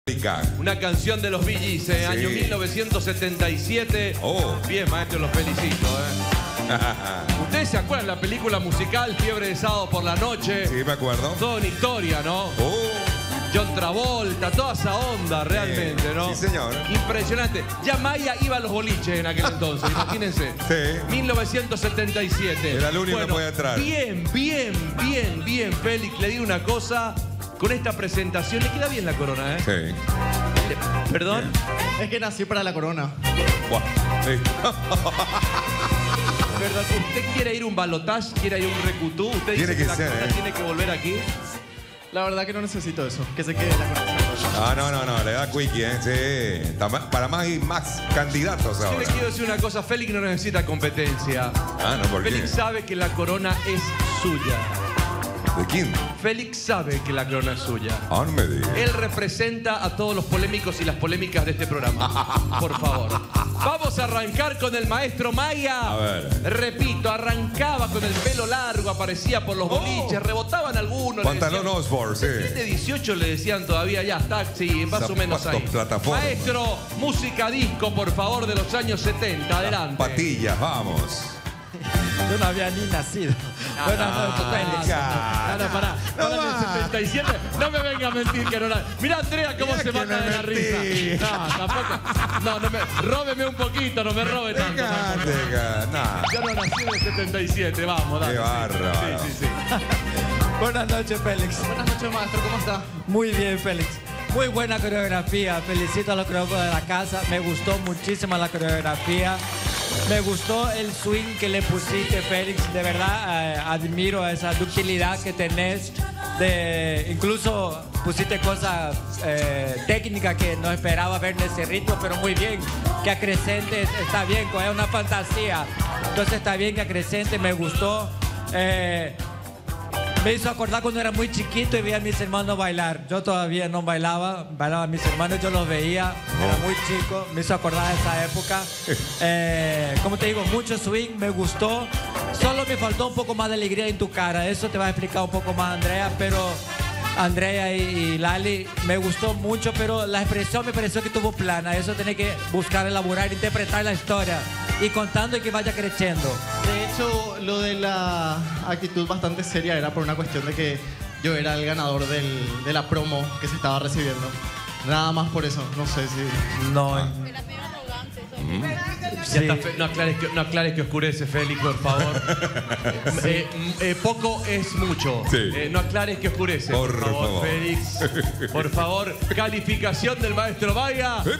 Una canción de los Bee Gees, año 1977. Bien, maestro, los felicito. ¿Ustedes se acuerdan de la película musical Fiebre de Sábado por la Noche? Sí, me acuerdo. Toda una historia, ¿no? John Travolta, toda esa onda realmente, ¿no? Sí, señor. Impresionante. Ya Maya iba a los boliches en aquel entonces, imagínense. Sí. 1977. Era el único que podía entrar. Bien, Félix. Le digo una cosa. Con esta presentación le queda bien la corona, ¿eh? Sí. ¿Perdón? Bien. Es que nací para la corona. Buah. Sí. ¿Verdad? ¿Usted quiere ir a un balotaje? ¿Quiere ir a un recutú? ¿Usted dice que la corona tiene que volver aquí? La verdad que no necesito eso. Que se quede la corona. No. Le da quickie, ¿eh? Sí. Para más y más candidatos ahora. Yo le quiero decir una cosa. Félix no necesita competencia. No, ¿por qué? Félix sabe que la corona es suya. ¿De quién? Félix sabe que la corona es suya. No me digas. Él representa a todos los polémicos y las polémicas de este programa. Por favor. Vamos a arrancar con el maestro Maya. A ver. Repito, arrancaba con el pelo largo, aparecía por los boliches, rebotaban algunos. Pantalón Oxford, sí. De 18 le decían todavía ya, taxi, más o menos ahí. Plataforma. Maestro, música disco, por favor, de los años 70. Adelante. Patillas, vamos. Yo no había ni nacido. Buenas noches, Félix. Pará. En el 77, no me venga a mentir que no la... Mira, Andrea, cómo se mata de la risa. No, tampoco. No, róbeme un poquito, no me robe tanto. Yo no nací en el 77, vamos, dale. Qué bárbaro. Sí. Buenas noches, Félix. Buenas noches, maestro. ¿Cómo está? Muy bien, Félix. Muy buena coreografía. Felicito a los coreógrafos de la casa. Me gustó muchísimo la coreografía. Me gustó el swing que le pusiste, Félix. De verdad, admiro esa ductilidad que tenés. Incluso pusiste cosas técnicas que no esperaba ver en ese ritmo, pero muy bien. Que acrecente, está bien, es una fantasía. Entonces está bien que acrecente, me gustó. Me hizo acordar cuando era muy chiquito y veía a mis hermanos bailar. Yo todavía no bailaba a mis hermanos, yo los veía, era muy chico, me hizo acordar de esa época. Como te digo, mucho swing, me gustó. Solo me faltó un poco más de alegría en tu cara, eso te va a explicar un poco más Andrea, pero Andrea y Lali, me gustó mucho, pero la expresión me pareció que tuvo plana. Eso tenés que buscar, elaborar, interpretar la historia y contando y que vaya creciendo. De hecho, lo de la actitud bastante seria era por una cuestión de que yo era el ganador de la promo que se estaba recibiendo. Nada más por eso, no sé si... No. Sí. No aclares que oscurece, Félix, por favor. Poco es mucho. Sí. No aclares que oscurece. Por favor, Félix. Por favor, calificación del maestro Maya. Es un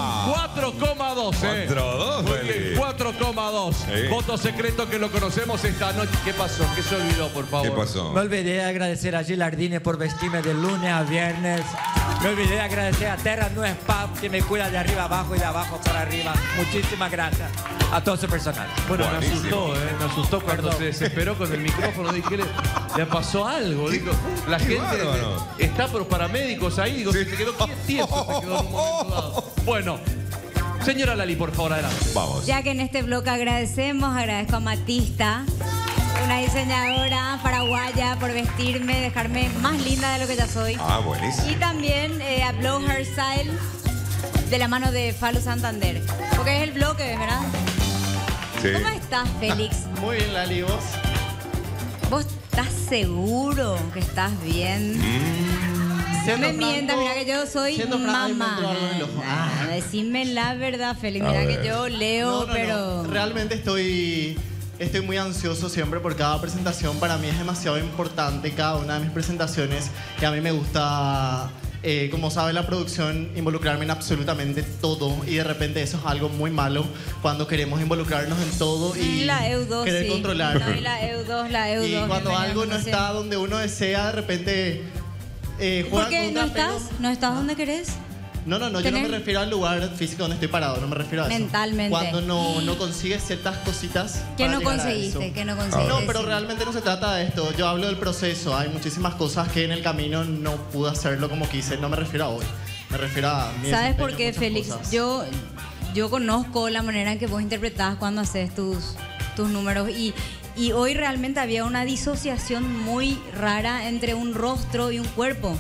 4,2. 4,2, 4,2. Voto secreto que lo conocemos esta noche. ¿Qué pasó? ¿Qué se olvidó, por favor? ¿Qué pasó? Me olvidé de agradecer a Gilardini por vestirme de lunes a viernes. Me olvidé de agradecer a Terra No Spam, que me cuida de arriba abajo y de abajo para arriba. Muchísimas gracias a todo su personal. Bueno, buenísimo. me asustó cuando se desesperó con el micrófono. Dije, le pasó algo. Digo, la gente está por los paramédicos ahí. Digo, se quedó tieso, se quedó en un momento dado. Bueno, señora Lali, por favor, adelante. Vamos. Ya que en este bloque agradezco a Matista, una diseñadora paraguaya, por vestirme, dejarme más linda de lo que ya soy. Buenísimo. Y también a Blow Hairstyle, de la mano de Falo Santander. Porque es el bloque, ¿verdad? Sí. ¿Cómo estás, Félix? Muy bien, Lali, ¿vos? ¿Vos estás seguro que estás bien? No me mientas, mira que yo soy mamá. Decime la verdad, Félix. Mira que yo leo, pero... Realmente estoy muy ansioso siempre por cada presentación. Para mí es demasiado importante cada una de mis presentaciones. Y a mí me gusta, como sabe la producción, involucrarme en absolutamente todo. Y de repente eso es algo muy malo cuando queremos involucrarnos en todo y la EU2, querer controlar. No, y la EU2. Y cuando algo no está donde uno desea, de repente... ¿Por qué no estás? ¿No estás donde querés? No, yo no me refiero al lugar físico donde estoy parado, no me refiero a eso. Mentalmente. Cuando no consigues ciertas cositas. ¿Qué no conseguiste? No, pero realmente no se trata de esto. Yo hablo del proceso. Hay muchísimas cosas que en el camino no pude hacerlo como quise. No me refiero a hoy. Me refiero a mi ¿Sabes por qué, muchas Félix? cosas. Yo conozco la manera en que vos interpretás cuando haces tus números y hoy realmente había una disociación muy rara entre un rostro y un cuerpo.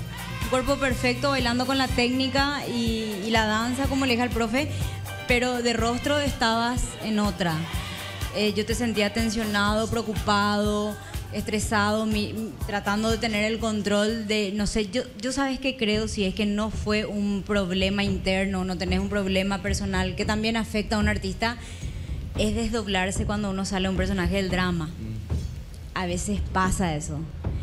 cuerpo perfecto, bailando con la técnica y la danza, como le dije al profe, pero de rostro estabas en otra. Yo te sentía tensionado, preocupado, estresado, tratando de tener el control de, no sé, yo sabes que creo si es que no fue un problema interno, no tenés un problema personal que también afecta a un artista, es desdoblarse cuando uno sale a un personaje del drama. A veces pasa eso.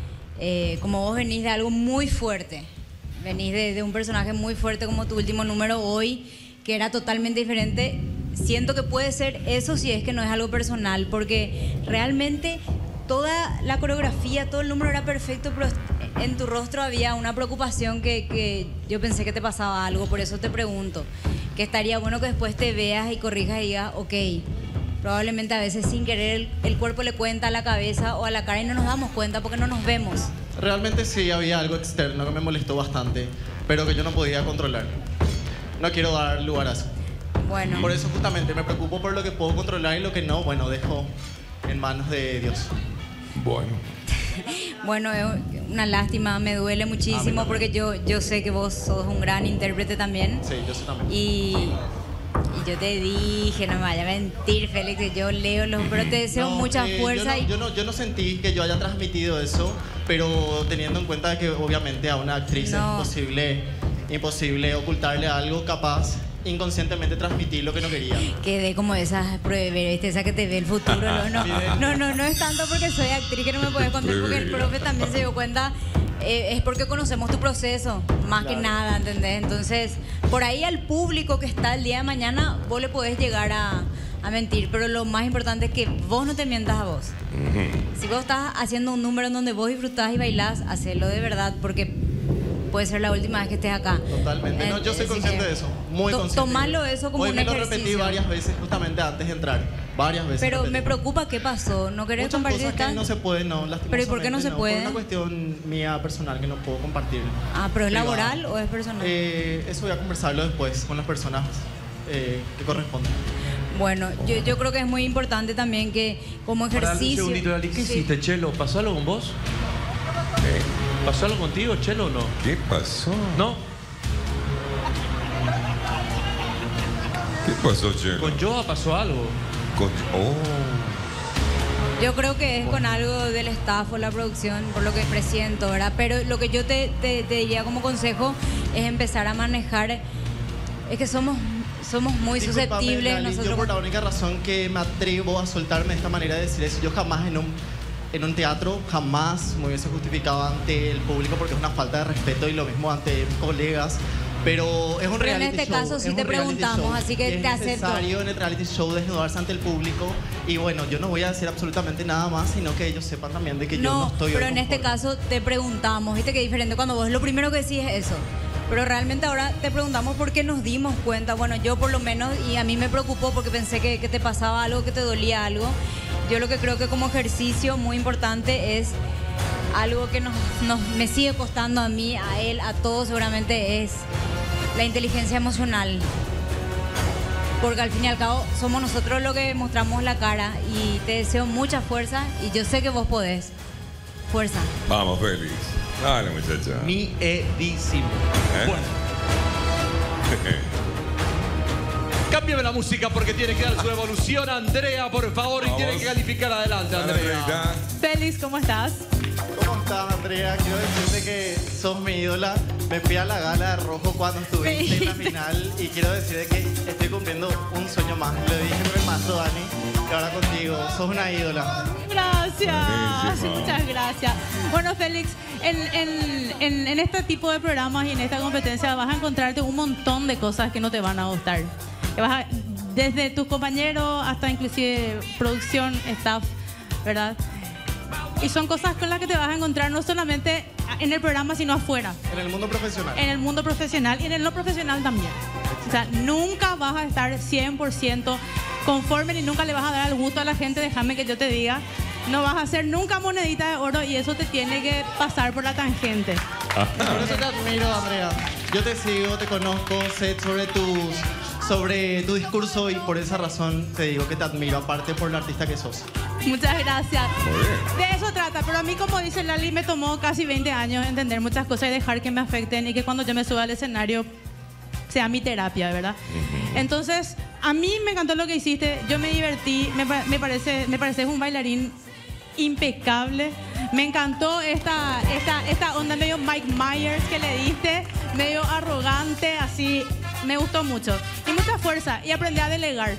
Como vos venís de algo muy fuerte, venís de un personaje muy fuerte como tu último número hoy, que era totalmente diferente, siento que puede ser eso si es que no es algo personal, porque realmente toda la coreografía, todo el número era perfecto, pero en tu rostro había una preocupación que yo pensé que te pasaba algo, por eso te pregunto, que estaría bueno que después te veas y corrijas y digas, ok, probablemente a veces sin querer el cuerpo le cuenta a la cabeza o a la cara y no nos damos cuenta porque no nos vemos. Realmente sí había algo externo que me molestó bastante, pero que yo no podía controlar. No quiero dar lugar a eso. Bueno. Por eso justamente me preocupo por lo que puedo controlar y lo que no, bueno, dejo en manos de Dios. Bueno. Bueno, es una lástima, me duele muchísimo porque yo sé que vos sos un gran intérprete también. Sí, yo sé también. Y yo te dije, no me vaya a mentir, Félix, que yo leo los, pero te deseo mucha fuerza. Yo no sentí que yo haya transmitido eso, pero teniendo en cuenta que obviamente a una actriz es imposible ocultarle algo, capaz inconscientemente transmitir lo que no quería. Quedé como esas pruebas, ¿viste? Esa que te ve el futuro. No es tanto porque soy actriz que no me puedes contar, porque el profe también se dio cuenta. Es porque conocemos tu proceso, más que nada, ¿entendés? Entonces, por ahí al público que está el día de mañana, vos le podés llegar a mentir, pero lo más importante es que vos no te mientas a vos. Si vos estás haciendo un número en donde vos disfrutás y bailás, hacelo de verdad, porque puede ser la última vez que estés acá. Totalmente. No, yo soy consciente de eso, muy consciente. Tomalo eso como un ejercicio. Hoy me lo repetí varias veces justamente antes de entrar. Varias veces. Pero me preocupa qué pasó. ¿No querés muchas compartir cosas que no se puede, no, lastimosamente. ¿Pero y por qué no se puede? Por una cuestión mía personal que no puedo compartir. Ah, ¿pero es laboral o es personal? Eso voy a conversarlo después con las personas que corresponden. Bueno, yo creo que es muy importante también que como ejercicio... Un segundito, ¿qué hiciste, Chelo? ¿Pasó algo con vos? ¿Pasó algo contigo, Chelo, o no? ¿Qué pasó? ¿No? ¿Qué pasó, Chelo? ¿Con Joa pasó algo? Yo creo que es con algo del staff o la producción, por lo que presiento, ¿verdad? Pero lo que yo te diría como consejo es empezar a manejar... Es que somos muy susceptibles. Nosotros... Yo por la única razón que me atrevo a soltarme de esta manera de decir eso, yo jamás en un teatro jamás me hubiese justificado ante el público porque es una falta de respeto y lo mismo ante mis colegas. Pero es un reality show. En este caso sí te preguntamos, así que te acepto. Es necesario en el reality show desnudarse ante el público. Y bueno, yo no voy a decir absolutamente nada más, sino que ellos sepan también de que yo no estoy... pero en este caso te preguntamos, ¿viste qué diferente? Cuando vos lo primero que decís es eso. Pero realmente ahora te preguntamos porque nos dimos cuenta. Bueno, yo por lo menos, y a mí me preocupó porque pensé que te pasaba algo, que te dolía algo. Yo lo que creo que como ejercicio muy importante es algo que me sigue costando a mí, a él, a todos seguramente, es la inteligencia emocional. Porque al fin y al cabo somos nosotros los que mostramos la cara y te deseo mucha fuerza y yo sé que vos podés. Fuerza. Vamos, Félix. Dale, muchacha. Miedísimo. Bueno. Cámbiame la música porque tiene que dar su evolución, Andrea, por favor, y tiene que calificar adelante, Andrea. Félix, ¿cómo estás? ¿Cómo estás, Andrea? Quiero decirte que sos mi ídola. Me fui a la gala de rojo cuando estuviste en la final y quiero decirte que estoy cumpliendo un sueño más. Lo dije con el maestro Dani y ahora contigo. Sos una ídola. Gracias, muchas gracias. Bueno, Félix, en este tipo de programas y en esta competencia vas a encontrarte un montón de cosas que no te van a gustar. Desde tus compañeros hasta inclusive producción, staff, ¿verdad? Y son cosas con las que te vas a encontrar no solamente en el programa, sino afuera. En el mundo profesional. En el mundo profesional y en el no profesional también. O sea, nunca vas a estar 100% conforme ni nunca le vas a dar el gusto a la gente, déjame que yo te diga. No vas a hacer nunca monedita de oro y eso te tiene que pasar por la tangente. Por eso te admiro, Andrea. Yo te sigo, te conozco, sé sobre tu discurso y por esa razón te digo que te admiro, aparte por la artista que sos. Muchas gracias. Muy bien. De eso trata, pero a mí, como dice Lali, me tomó casi 20 años entender muchas cosas y dejar que me afecten y que cuando yo me suba al escenario sea mi terapia, ¿verdad? Entonces, a mí me encantó lo que hiciste, yo me divertí, me parece un bailarín impecable. Me encantó esta onda medio Mike Myers que le diste, medio arrogante, así, me gustó mucho. Y mucha fuerza, y aprendí a delegar.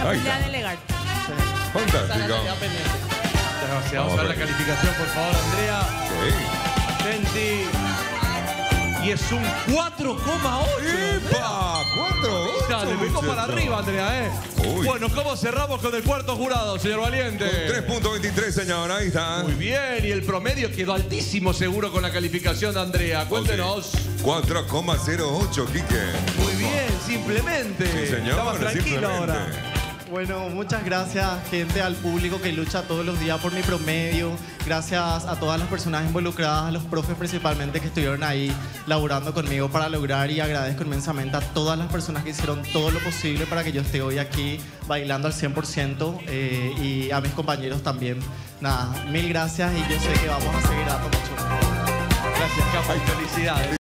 Fantástico. Gracias. Vamos a ver la calificación, por favor, Andrea. Sí. Atenti. Y es un 4,8. ¡Epa! 4. Dale, vengo para arriba, Andrea, Uy. Bueno, ¿cómo cerramos con el cuarto jurado, señor Valiente? 3.23, señor. Ahí está. Muy bien, y el promedio quedó altísimo seguro con la calificación de Andrea. Cuéntenos. 4,08, Quique. Muy bien, simplemente. Sí, señor. Estaba tranquilo simplemente. ahora. Bueno, muchas gracias, gente, al público que lucha todos los días por mi promedio. Gracias a todas las personas involucradas, a los profes principalmente que estuvieron ahí laburando conmigo para lograr, y agradezco inmensamente a todas las personas que hicieron todo lo posible para que yo esté hoy aquí bailando al 100% y a mis compañeros también. Nada, mil gracias y yo sé que vamos a seguir dando mucho. Gracias, Capa, y felicidades.